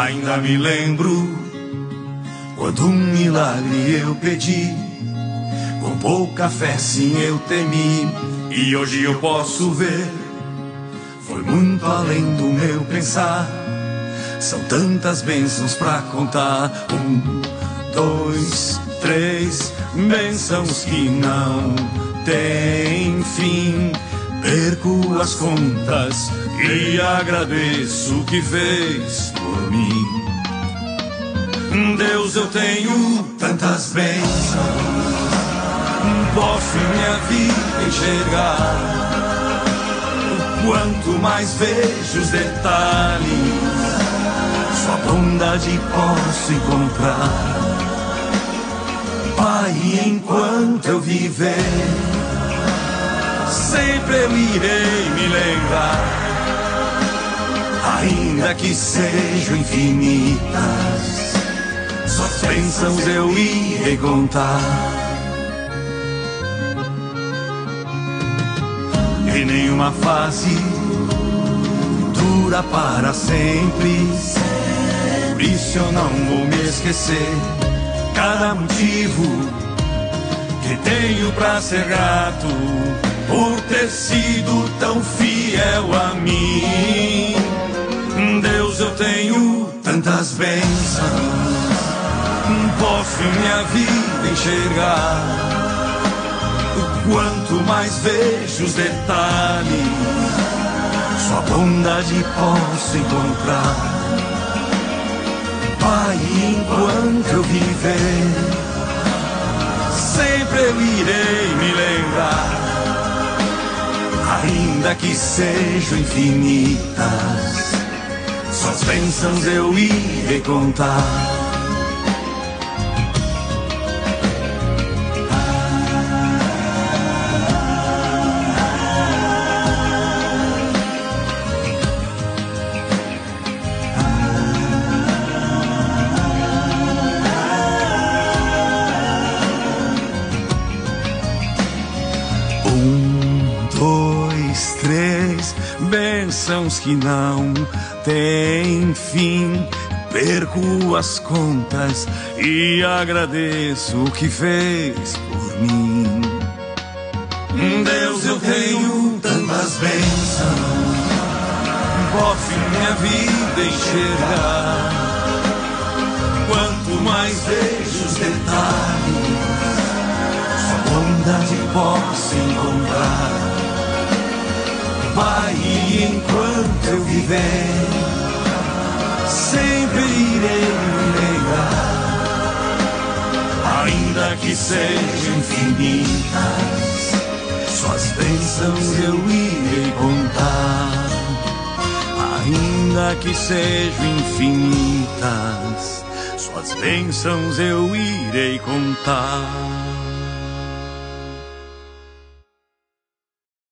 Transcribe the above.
Ainda me lembro quando um milagre eu pedi, com pouca fé sim eu temi, e hoje eu posso ver, foi muito além do meu pensar. São tantas bênçãos pra contar. 1, 2, 3, bênçãos que não têm fim. Perco as contas e agradeço o que fez por mim. Deus, eu tenho tantas bênçãos, posso em minha vida enxergar. Quanto mais vejo os detalhes, sua bondade posso encontrar. Pai, enquanto eu viver, sempre eu irei me lembrar, ainda que sejam infinitas, suas bênçãos eu irei contar. E nenhuma fase dura para sempre, por isso eu não vou me esquecer. Cada motivo que tenho pra ser grato, por ter sido tão fiel a mim. Deus, eu tenho tantas bênçãos, posso em minha vida enxergar. Quanto mais vejo os detalhes, sua bondade posso encontrar. Pai, enquanto eu viver, sempre eu irei me lembrar, ainda que sejam infinitas, suas bênçãos eu irei contar. Bênçãos que não têm fim. Perco as contas e agradeço o que fez por mim. Deus, eu tenho tantas bênçãos, posso em minha vida enxergar. Quanto mais vejo os detalhes, sua bondade posso encontrar. Pai, enquanto eu viver, sempre irei me lembrar, ainda que sejam infinitas, suas bênçãos eu irei contar. Ainda que sejam infinitas, suas bênçãos eu irei contar.